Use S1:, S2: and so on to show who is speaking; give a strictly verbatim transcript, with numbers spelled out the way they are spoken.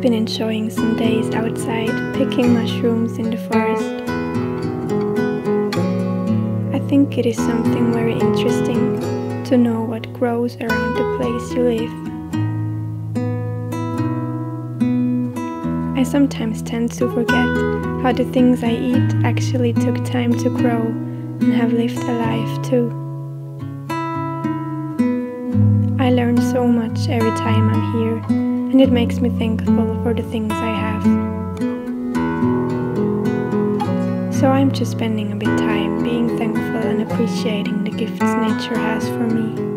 S1: been enjoying some days outside, picking mushrooms in the forest. I think it is something very interesting to know what grows around the place you live. I sometimes tend to forget how the things I eat actually took time to grow and have lived a life too. I learn so much every time I'm here, and it makes me thankful for the things I have. So I'm just spending a bit time being thankful and appreciating the gifts nature has for me.